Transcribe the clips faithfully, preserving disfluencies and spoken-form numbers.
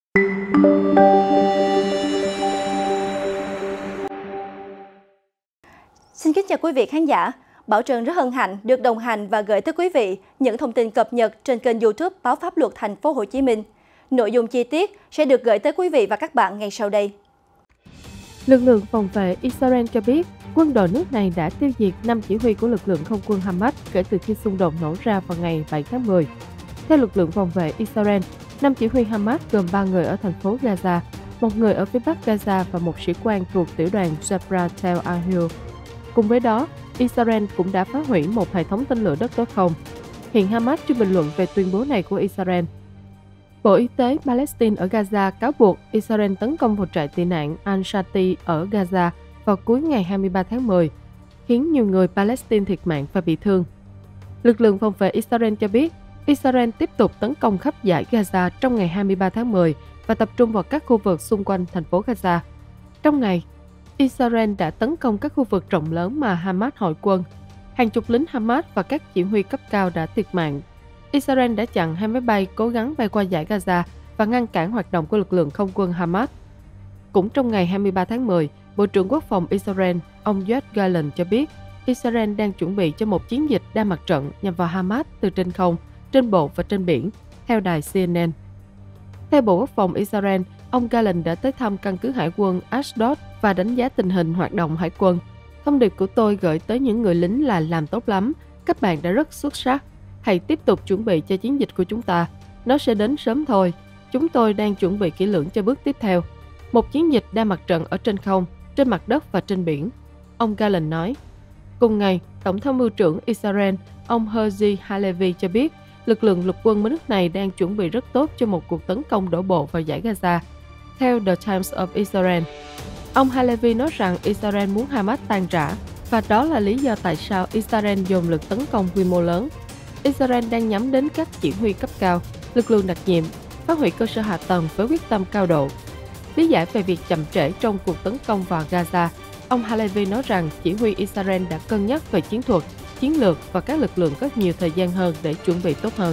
Xin kính chào quý vị khán giả. Bảo Trân rất hân hạnh được đồng hành và gửi tới quý vị những thông tin cập nhật trên kênh YouTube Báo Pháp Luật Thành phố Hồ Chí Minh. Nội dung chi tiết sẽ được gửi tới quý vị và các bạn ngay sau đây. Lực lượng phòng vệ Israel cho biết quân đội nước này đã tiêu diệt năm chỉ huy của lực lượng không quân Hamas kể từ khi xung đột nổ ra vào ngày bảy tháng mười. Theo lực lượng phòng vệ Israel, năm chỉ huy Hamas gồm ba người ở thành phố Gaza, một người ở phía bắc Gaza và một sĩ quan thuộc tiểu đoàn Jabra Tel Ahil. Cùng với đó, Israel cũng đã phá hủy một hệ thống tên lửa đất đối không. Hiện Hamas chưa bình luận về tuyên bố này của Israel. Bộ Y tế Palestine ở Gaza cáo buộc Israel tấn công một trại tị nạn Al-Shati ở Gaza vào cuối ngày hai mươi ba tháng mười, khiến nhiều người Palestine thiệt mạng và bị thương. Lực lượng phòng vệ Israel cho biết Israel tiếp tục tấn công khắp dải Gaza trong ngày hai mươi ba tháng mười và tập trung vào các khu vực xung quanh thành phố Gaza. Trong ngày, Israel đã tấn công các khu vực rộng lớn mà Hamas hội quân. Hàng chục lính Hamas và các chỉ huy cấp cao đã thiệt mạng. Israel đã chặn hai máy bay cố gắng bay qua dải Gaza và ngăn cản hoạt động của lực lượng không quân Hamas. Cũng trong ngày hai mươi ba tháng mười, Bộ trưởng Quốc phòng Israel, ông Yoav Gallant cho biết Israel đang chuẩn bị cho một chiến dịch đa mặt trận nhằm vào Hamas từ trên không, trên bộ và trên biển, theo đài xê en en. Theo Bộ Quốc phòng Israel, ông Gallant đã tới thăm căn cứ hải quân Ashdod và đánh giá tình hình hoạt động hải quân. Thông điệp của tôi gửi tới những người lính là làm tốt lắm, các bạn đã rất xuất sắc. Hãy tiếp tục chuẩn bị cho chiến dịch của chúng ta. Nó sẽ đến sớm thôi. Chúng tôi đang chuẩn bị kỹ lưỡng cho bước tiếp theo. Một chiến dịch đa mặt trận ở trên không, trên mặt đất và trên biển. Ông Gallant nói. Cùng ngày, Tổng tham mưu trưởng Israel, ông Herzi Halevi cho biết lực lượng lục quân nước này đang chuẩn bị rất tốt cho một cuộc tấn công đổ bộ vào dải Gaza. Theo The Times of Israel, ông Halevi nói rằng Israel muốn Hamas tan rã và đó là lý do tại sao Israel dồn lực tấn công quy mô lớn. Israel đang nhắm đến các chỉ huy cấp cao, lực lượng đặc nhiệm, phá hủy cơ sở hạ tầng với quyết tâm cao độ. Lý giải về việc chậm trễ trong cuộc tấn công vào Gaza, ông Halevi nói rằng chỉ huy Israel đã cân nhắc về chiến thuật, chiến lược và các lực lượng có nhiều thời gian hơn để chuẩn bị tốt hơn.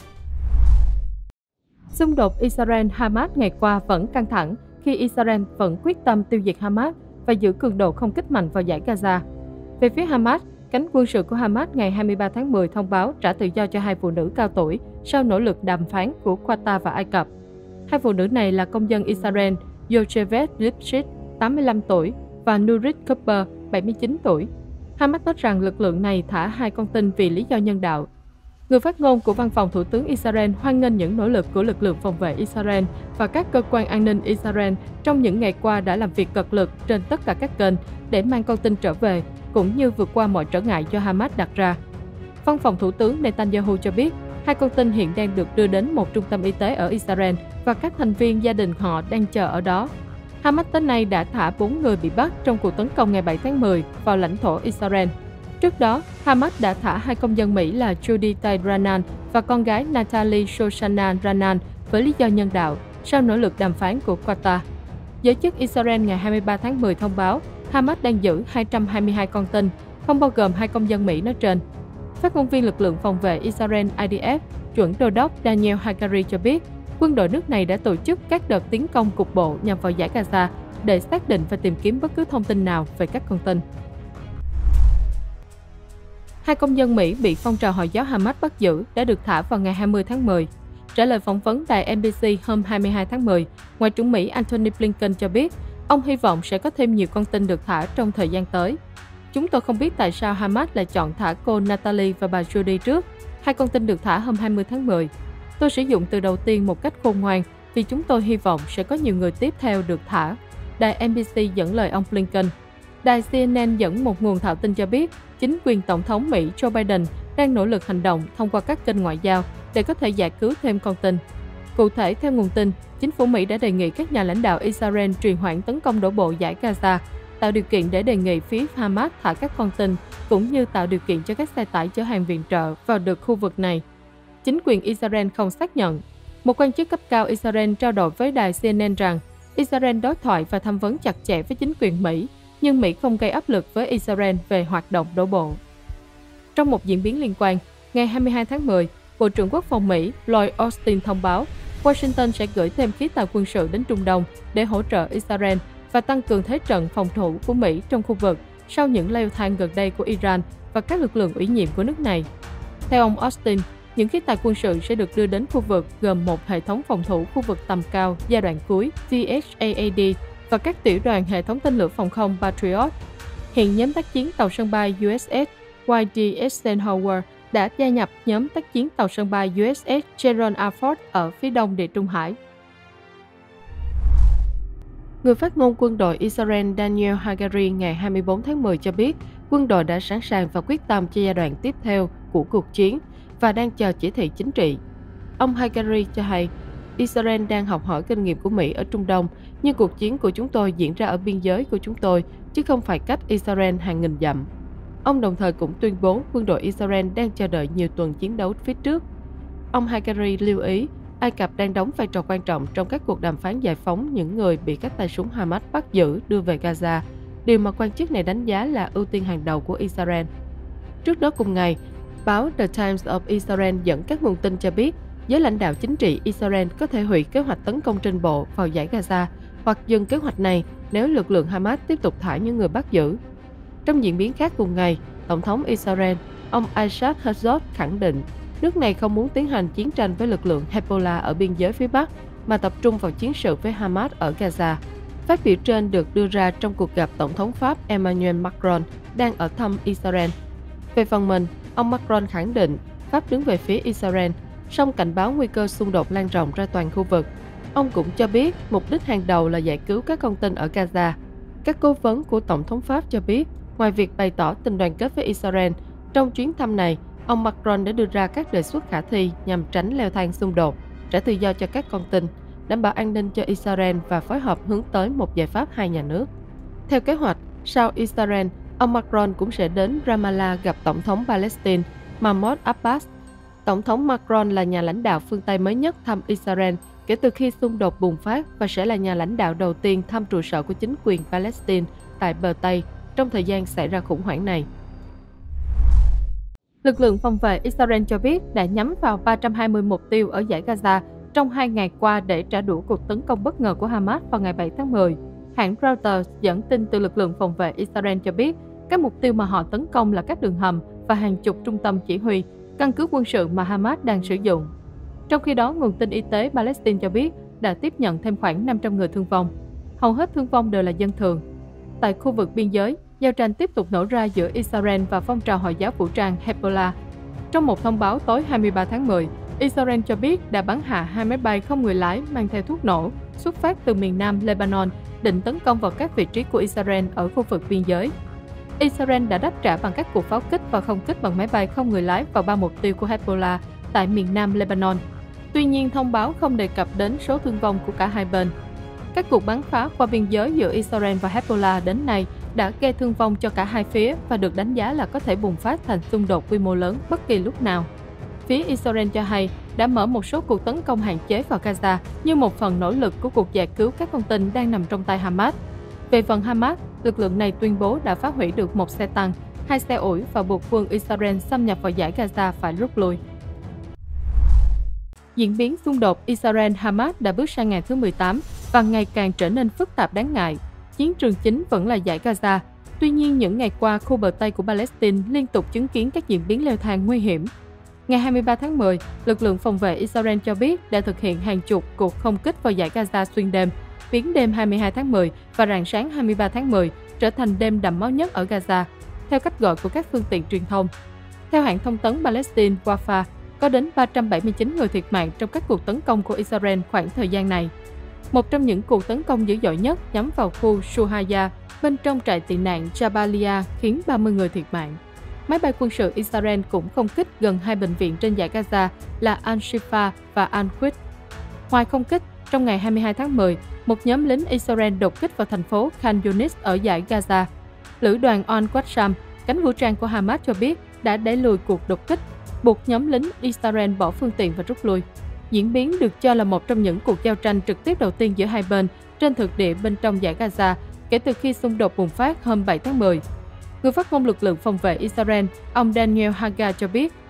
Xung đột Israel-Hamas ngày qua vẫn căng thẳng khi Israel vẫn quyết tâm tiêu diệt Hamas và giữ cường độ không kích mạnh vào dải Gaza. Về phía Hamas, cánh quân sự của Hamas ngày hai mươi ba tháng mười thông báo trả tự do cho hai phụ nữ cao tuổi sau nỗ lực đàm phán của Qatar và Ai Cập. Hai phụ nữ này là công dân Israel Yocheved Lipschitz, tám mươi lăm tuổi, và Nurit Cooper, bảy mươi chín tuổi. Hamas nói rằng lực lượng này thả hai con tin vì lý do nhân đạo. Người phát ngôn của Văn phòng Thủ tướng Israel hoan nghênh những nỗ lực của lực lượng phòng vệ Israel và các cơ quan an ninh Israel trong những ngày qua đã làm việc cật lực trên tất cả các kênh để mang con tin trở về, cũng như vượt qua mọi trở ngại do Hamas đặt ra. Văn phòng Thủ tướng Netanyahu cho biết, hai con tin hiện đang được đưa đến một trung tâm y tế ở Israel và các thành viên gia đình họ đang chờ ở đó. Hamas tới nay đã thả bốn người bị bắt trong cuộc tấn công ngày bảy tháng mười vào lãnh thổ Israel. Trước đó, Hamas đã thả hai công dân Mỹ là Judith Ranan và con gái Natalie Shoshana Ranan với lý do nhân đạo sau nỗ lực đàm phán của Qatar. Giới chức Israel ngày hai mươi ba tháng mười thông báo Hamas đang giữ hai trăm hai mươi hai con tin, không bao gồm hai công dân Mỹ nói trên. Phát ngôn viên lực lượng phòng vệ Israel I D F, chuẩn đô đốc Daniel Hagari cho biết, quân đội nước này đã tổ chức các đợt tiến công cục bộ nhằm vào dải Gaza để xác định và tìm kiếm bất cứ thông tin nào về các con tin. Hai công dân Mỹ bị phong trào Hồi giáo Hamas bắt giữ đã được thả vào ngày hai mươi tháng mười. Trả lời phỏng vấn đài N B C hôm hai mươi hai tháng mười, Ngoại trưởng Mỹ Antony Blinken cho biết ông hy vọng sẽ có thêm nhiều con tin được thả trong thời gian tới. Chúng tôi không biết tại sao Hamas lại chọn thả cô Natalie và bà Judy trước. Hai con tin được thả hôm hai mươi tháng mười. Tôi sử dụng từ đầu tiên một cách khôn ngoan vì chúng tôi hy vọng sẽ có nhiều người tiếp theo được thả. Đài N B C dẫn lời ông Blinken. Đài C N N dẫn một nguồn thạo tin cho biết chính quyền Tổng thống Mỹ Joe Biden đang nỗ lực hành động thông qua các kênh ngoại giao để có thể giải cứu thêm con tin. Cụ thể, theo nguồn tin, chính phủ Mỹ đã đề nghị các nhà lãnh đạo Israel trì hoãn tấn công đổ bộ dải Gaza, tạo điều kiện để đề nghị phía Hamas thả các con tin, cũng như tạo điều kiện cho các xe tải chở hàng viện trợ vào được khu vực này. Chính quyền Israel không xác nhận. Một quan chức cấp cao Israel trao đổi với đài C N N rằng Israel đối thoại và tham vấn chặt chẽ với chính quyền Mỹ, nhưng Mỹ không gây áp lực với Israel về hoạt động đổ bộ. Trong một diễn biến liên quan, ngày hai mươi hai tháng mười, Bộ trưởng Quốc phòng Mỹ Lloyd Austin thông báo Washington sẽ gửi thêm khí tài quân sự đến Trung Đông để hỗ trợ Israel và tăng cường thế trận phòng thủ của Mỹ trong khu vực sau những leo thang gần đây của Iran và các lực lượng ủy nhiệm của nước này. Theo ông Austin, những khí tài quân sự sẽ được đưa đến khu vực gồm một hệ thống phòng thủ khu vực tầm cao giai đoạn cuối T H A A D và các tiểu đoàn hệ thống tên lửa phòng không Patriot. Hiện nhóm tác chiến tàu sân bay U S S Y D Eisenhower đã gia nhập nhóm tác chiến tàu sân bay U S S Gerald R. Ford ở phía đông Địa Trung Hải. Người phát ngôn quân đội Israel Daniel Hagari ngày hai mươi tư tháng mười cho biết quân đội đã sẵn sàng và quyết tâm cho giai đoạn tiếp theo của cuộc chiến và đang chờ chỉ thị chính trị. Ông Hagari cho hay, Israel đang học hỏi kinh nghiệm của Mỹ ở Trung Đông, nhưng cuộc chiến của chúng tôi diễn ra ở biên giới của chúng tôi, chứ không phải cách Israel hàng nghìn dặm. Ông đồng thời cũng tuyên bố quân đội Israel đang chờ đợi nhiều tuần chiến đấu phía trước. Ông Hagari lưu ý, Ai Cập đang đóng vai trò quan trọng trong các cuộc đàm phán giải phóng những người bị các tay súng Hamas bắt giữ đưa về Gaza, điều mà quan chức này đánh giá là ưu tiên hàng đầu của Israel. Trước đó cùng ngày, báo The Times of Israel dẫn các nguồn tin cho biết giới lãnh đạo chính trị Israel có thể hủy kế hoạch tấn công trên bộ vào dải Gaza hoặc dừng kế hoạch này nếu lực lượng Hamas tiếp tục thả những người bắt giữ. Trong diễn biến khác cùng ngày, Tổng thống Israel, ông Isaac Herzog khẳng định nước này không muốn tiến hành chiến tranh với lực lượng Hezbollah ở biên giới phía Bắc, mà tập trung vào chiến sự với Hamas ở Gaza. Phát biểu trên được đưa ra trong cuộc gặp Tổng thống Pháp Emmanuel Macron đang ở thăm Israel. Về phần mình, ông Macron khẳng định Pháp đứng về phía Israel, song cảnh báo nguy cơ xung đột lan rộng ra toàn khu vực. Ông cũng cho biết mục đích hàng đầu là giải cứu các con tin ở Gaza. Các cố vấn của Tổng thống Pháp cho biết, ngoài việc bày tỏ tình đoàn kết với Israel, trong chuyến thăm này, ông Macron đã đưa ra các đề xuất khả thi nhằm tránh leo thang xung đột, trả tự do cho các con tin, đảm bảo an ninh cho Israel và phối hợp hướng tới một giải pháp hai nhà nước. Theo kế hoạch, sau Israel, ông Macron cũng sẽ đến Ramallah gặp Tổng thống Palestine Mahmoud Abbas. Tổng thống Macron là nhà lãnh đạo phương Tây mới nhất thăm Israel kể từ khi xung đột bùng phát và sẽ là nhà lãnh đạo đầu tiên thăm trụ sở của chính quyền Palestine tại bờ Tây trong thời gian xảy ra khủng hoảng này. Lực lượng phòng vệ Israel cho biết đã nhắm vào ba trăm hai mươi mục tiêu ở dải Gaza trong hai ngày qua để trả đũa cuộc tấn công bất ngờ của Hamas vào ngày bảy tháng mười. Hãng Reuters dẫn tin từ lực lượng phòng vệ Israel cho biết các mục tiêu mà họ tấn công là các đường hầm và hàng chục trung tâm chỉ huy, căn cứ quân sự mà Hamas đang sử dụng. Trong khi đó, nguồn tin y tế Palestine cho biết đã tiếp nhận thêm khoảng năm trăm người thương vong. Hầu hết thương vong đều là dân thường. Tại khu vực biên giới, giao tranh tiếp tục nổ ra giữa Israel và phong trào Hồi giáo vũ trang Hezbollah. Trong một thông báo tối hai mươi ba tháng mười, Israel cho biết đã bắn hạ hai máy bay không người lái mang theo thuốc nổ xuất phát từ miền nam Lebanon, định tấn công vào các vị trí của Israel ở khu vực biên giới. Israel đã đáp trả bằng các cuộc pháo kích và không kích bằng máy bay không người lái vào ba mục tiêu của Hezbollah tại miền nam Lebanon. Tuy nhiên, thông báo không đề cập đến số thương vong của cả hai bên. Các cuộc bắn phá qua biên giới giữa Israel và Hezbollah đến nay đã gây thương vong cho cả hai phía và được đánh giá là có thể bùng phát thành xung đột quy mô lớn bất kỳ lúc nào. Phía Israel cho hay đã mở một số cuộc tấn công hạn chế vào Gaza như một phần nỗ lực của cuộc giải cứu các con tin đang nằm trong tay Hamas. Về phần Hamas, lực lượng này tuyên bố đã phá hủy được một xe tăng, hai xe ủi và buộc quân Israel xâm nhập vào dải Gaza phải rút lui. Diễn biến xung đột Israel-Hamas đã bước sang ngày thứ mười tám và ngày càng trở nên phức tạp đáng ngại. Chiến trường chính vẫn là dải Gaza. Tuy nhiên, những ngày qua, khu bờ Tây của Palestine liên tục chứng kiến các diễn biến leo thang nguy hiểm. Ngày hai mươi ba tháng mười, lực lượng phòng vệ Israel cho biết đã thực hiện hàng chục cuộc không kích vào dải Gaza xuyên đêm, biến đêm hai mươi hai tháng mười và rạng sáng hai mươi ba tháng mười trở thành đêm đẫm máu nhất ở Gaza, theo cách gọi của các phương tiện truyền thông. Theo hãng thông tấn Palestine Wafa, có đến ba trăm bảy mươi chín người thiệt mạng trong các cuộc tấn công của Israel khoảng thời gian này. Một trong những cuộc tấn công dữ dội nhất nhắm vào khu Shuhaya bên trong trại tị nạn Jabalia khiến ba mươi người thiệt mạng. Máy bay quân sự Israel cũng không kích gần hai bệnh viện trên dải Gaza là Al-Shifa và Al-Quds. Ngoài không kích, trong ngày hai mươi hai tháng mười, một nhóm lính Israel đột kích vào thành phố Khan Yunis ở dải Gaza. Lữ đoàn Al-Qassam, cánh vũ trang của Hamas cho biết đã đẩy lùi cuộc đột kích, buộc nhóm lính Israel bỏ phương tiện và rút lui. Diễn biến được cho là một trong những cuộc giao tranh trực tiếp đầu tiên giữa hai bên trên thực địa bên trong dải Gaza kể từ khi xung đột bùng phát hôm bảy tháng mười. Người phát ngôn lực lượng phòng vệ Israel, ông Daniel Haga cho biết,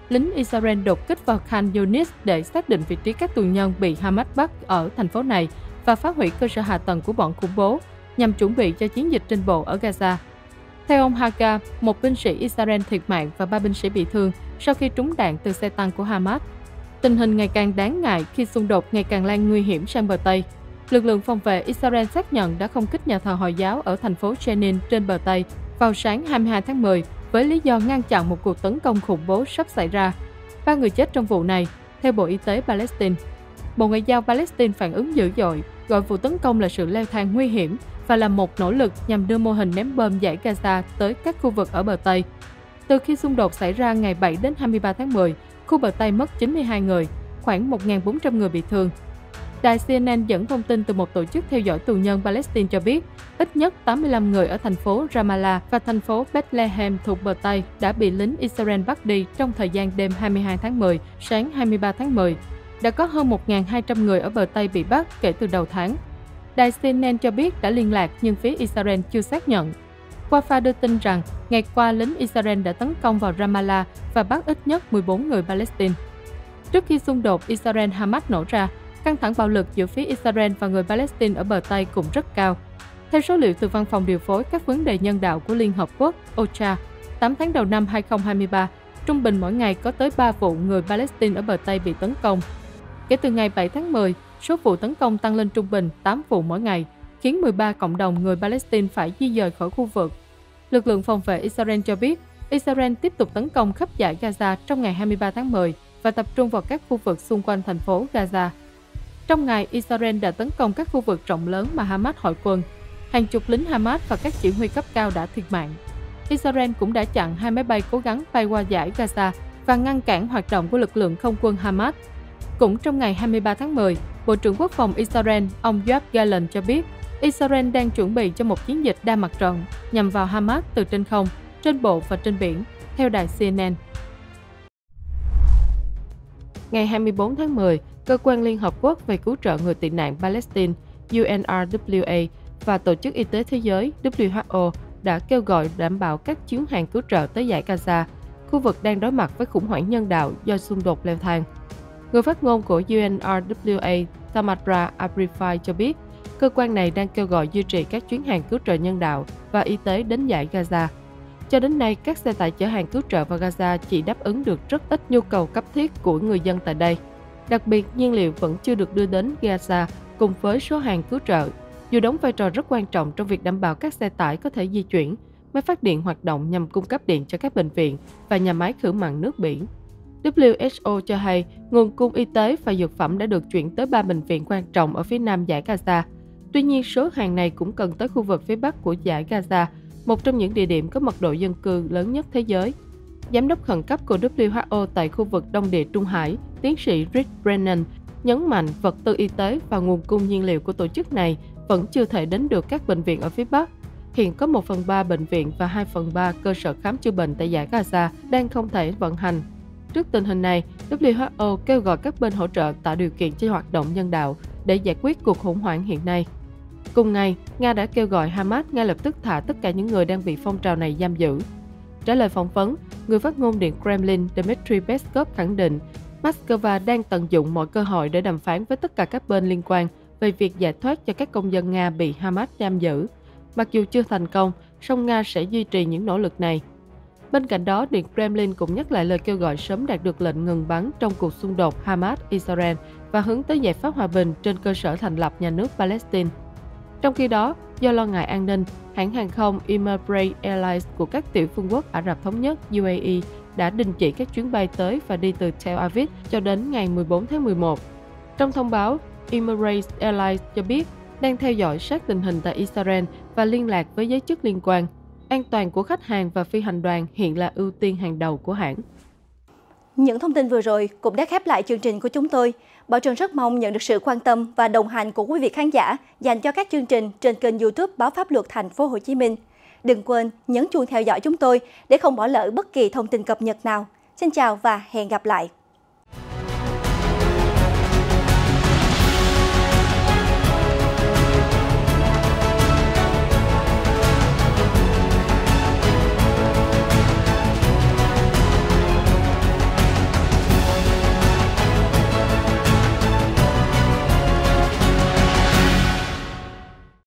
lính Israel đột kích vào Khan Yunis để xác định vị trí các tù nhân bị Hamas bắt ở thành phố này và phá hủy cơ sở hạ tầng của bọn khủng bố nhằm chuẩn bị cho chiến dịch trên bộ ở Gaza. Theo ông Haga, một binh sĩ Israel thiệt mạng và ba binh sĩ bị thương sau khi trúng đạn từ xe tăng của Hamas. Tình hình ngày càng đáng ngại khi xung đột ngày càng lan nguy hiểm sang bờ Tây. Lực lượng phòng vệ Israel xác nhận đã không kích nhà thờ Hồi giáo ở thành phố Jenin trên bờ Tây vào sáng hai mươi hai tháng mười với lý do ngăn chặn một cuộc tấn công khủng bố sắp xảy ra. Ba người chết trong vụ này, theo Bộ Y tế Palestine. Bộ Ngoại giao Palestine phản ứng dữ dội, gọi vụ tấn công là sự leo thang nguy hiểm và là một nỗ lực nhằm đưa mô hình ném bom giải Gaza tới các khu vực ở bờ Tây. Từ khi xung đột xảy ra ngày bảy đến hai mươi ba tháng mười, khu bờ Tây mất chín mươi hai người, khoảng một nghìn bốn trăm người bị thương. Đài xê en en dẫn thông tin từ một tổ chức theo dõi tù nhân Palestine cho biết, ít nhất tám mươi lăm người ở thành phố Ramallah và thành phố Bethlehem thuộc bờ Tây đã bị lính Israel bắt đi trong thời gian đêm hai mươi hai tháng mười, sáng hai mươi ba tháng mười. Đã có hơn một nghìn hai trăm người ở bờ Tây bị bắt kể từ đầu tháng. Đài xê en en cho biết đã liên lạc nhưng phía Israel chưa xác nhận. Wafa đưa tin rằng ngày qua lính Israel đã tấn công vào Ramallah và bắt ít nhất mười bốn người Palestine. Trước khi xung đột Israel-Hamas nổ ra, căng thẳng bạo lực giữa phía Israel và người Palestine ở bờ Tây cũng rất cao. Theo số liệu từ Văn phòng điều phối các vấn đề nhân đạo của Liên Hợp Quốc, o cha a, tám tháng đầu năm hai không hai ba, trung bình mỗi ngày có tới ba vụ người Palestine ở bờ Tây bị tấn công. Kể từ ngày bảy tháng mười, số vụ tấn công tăng lên trung bình tám vụ mỗi ngày, khiến mười ba cộng đồng người Palestine phải di dời khỏi khu vực. Lực lượng phòng vệ Israel cho biết, Israel tiếp tục tấn công khắp dải Gaza trong ngày hai mươi ba tháng mười và tập trung vào các khu vực xung quanh thành phố Gaza. Trong ngày, Israel đã tấn công các khu vực rộng lớn mà Hamas hội quân. Hàng chục lính Hamas và các chỉ huy cấp cao đã thiệt mạng. Israel cũng đã chặn hai máy bay cố gắng bay qua dải Gaza và ngăn cản hoạt động của lực lượng không quân Hamas. Cũng trong ngày hai mươi ba tháng mười, Bộ trưởng Quốc phòng Israel, ông Yoav Gallant cho biết, Israel đang chuẩn bị cho một chiến dịch đa mặt trận nhằm vào Hamas từ trên không, trên bộ và trên biển, theo đài xê en en. Ngày hai mươi bốn tháng mười, Cơ quan Liên Hợp Quốc về cứu trợ người tị nạn Palestine U N R W A và Tổ chức Y tế Thế giới W H O đã kêu gọi đảm bảo các chuyến hàng cứu trợ tới dải Gaza, khu vực đang đối mặt với khủng hoảng nhân đạo do xung đột leo thang. Người phát ngôn của U N R W A Tamara Abrifai cho biết, cơ quan này đang kêu gọi duy trì các chuyến hàng cứu trợ nhân đạo và y tế đến dải Gaza. Cho đến nay, các xe tải chở hàng cứu trợ vào Gaza chỉ đáp ứng được rất ít nhu cầu cấp thiết của người dân tại đây. Đặc biệt, nhiên liệu vẫn chưa được đưa đến Gaza cùng với số hàng cứu trợ, dù đóng vai trò rất quan trọng trong việc đảm bảo các xe tải có thể di chuyển, máy phát điện hoạt động nhằm cung cấp điện cho các bệnh viện và nhà máy khử mặn nước biển. W H O cho hay nguồn cung y tế và dược phẩm đã được chuyển tới ba bệnh viện quan trọng ở phía nam dải Gaza. Tuy nhiên, số hàng này cũng cần tới khu vực phía bắc của dải Gaza, một trong những địa điểm có mật độ dân cư lớn nhất thế giới. Giám đốc khẩn cấp của W H O tại khu vực Đông Địa Trung Hải, tiến sĩ Rick Brennan, nhấn mạnh vật tư y tế và nguồn cung nhiên liệu của tổ chức này vẫn chưa thể đến được các bệnh viện ở phía Bắc. Hiện có một phần ba bệnh viện và hai phần ba cơ sở khám chữa bệnh tại dải Gaza đang không thể vận hành. Trước tình hình này, W H O kêu gọi các bên hỗ trợ tạo điều kiện cho hoạt động nhân đạo để giải quyết cuộc khủng hoảng hiện nay. Cùng ngày, Nga đã kêu gọi Hamas ngay lập tức thả tất cả những người đang bị phong trào này giam giữ. Trả lời phỏng vấn, người phát ngôn Điện Kremlin Dmitry Peskov khẳng định Moscow đang tận dụng mọi cơ hội để đàm phán với tất cả các bên liên quan về việc giải thoát cho các công dân Nga bị Hamas giam giữ. Mặc dù chưa thành công, song Nga sẽ duy trì những nỗ lực này. Bên cạnh đó, Điện Kremlin cũng nhắc lại lời kêu gọi sớm đạt được lệnh ngừng bắn trong cuộc xung đột Hamas-Israel và hướng tới giải pháp hòa bình trên cơ sở thành lập nhà nước Palestine. Trong khi đó, do lo ngại an ninh, hãng hàng không Emirates Airlines của các tiểu vương quốc Ả Rập Thống Nhất U A E đã đình chỉ các chuyến bay tới và đi từ Tel Aviv cho đến ngày mười bốn tháng mười một. Trong thông báo, Emirates Airlines cho biết đang theo dõi sát tình hình tại Israel và liên lạc với giới chức liên quan. An toàn của khách hàng và phi hành đoàn hiện là ưu tiên hàng đầu của hãng. Những thông tin vừa rồi cũng đã khép lại chương trình của chúng tôi. Bảo Trân rất mong nhận được sự quan tâm và đồng hành của quý vị khán giả dành cho các chương trình trên kênh YouTube Báo Pháp Luật Thành phố Hồ Chí Minh. Đừng quên nhấn chuông theo dõi chúng tôi để không bỏ lỡ bất kỳ thông tin cập nhật nào. Xin chào và hẹn gặp lại.